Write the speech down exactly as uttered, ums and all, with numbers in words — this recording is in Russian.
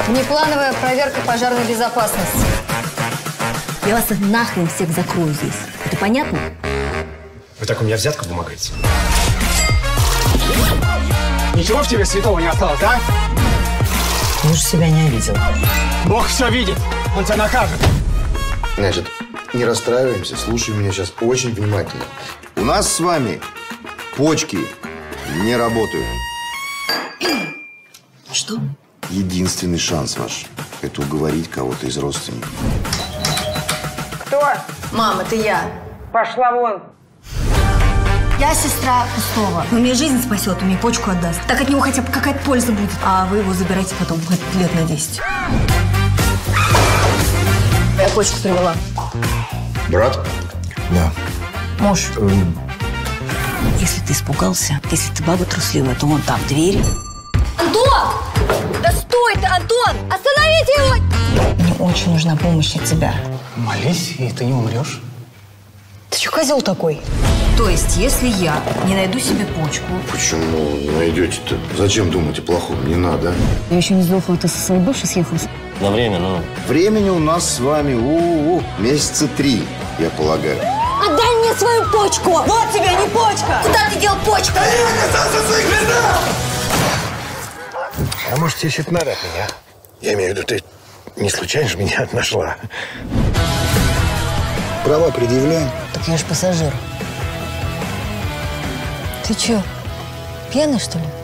Внеплановая проверка пожарной безопасности. Я вас нахрен всех закрою здесь. Это понятно? Вы так у меня взятку вымогаете? Ничего в тебе святого не осталось, да? Муж себя не обидел. Бог все видит. Он тебя накажет. Значит, не расстраиваемся, слушай меня сейчас очень внимательно. У нас с вами почки не работают. Что? Единственный шанс ваш – это уговорить кого-то из родственников. Кто? Мам, это я. Пошла вон. Я сестра Кустова. Он мне жизнь спасет, он мне почку отдаст. Так от него хотя бы какая-то польза будет. А вы его забирайте потом, хоть лет на десять. Я почку привела. Брат? Да. Муж. Если ты испугался, если ты баба трусливая, то вон там дверь. Антон! Да стой ты, Антон! Остановите его! Мне очень нужна помощь от тебя. Молись, и ты не умрешь. Ты что, козел такой? То есть, если я не найду себе почку... Почему найдете-то? Зачем думать о плохом? Не надо. Я еще не сдохла, ты со своей бывшей съехалась. На время, ну... Времени у нас с вами у-у-у, месяца три, я полагаю. Отдай мне свою почку! Вот тебе, не почка! Куда ты дел почку? А может, тебе что-то надо от меня? Я имею в виду, ты не случайно же меня нашла? Права предъявляем. Так я ж пассажир. Ты че, пьяный, что ли?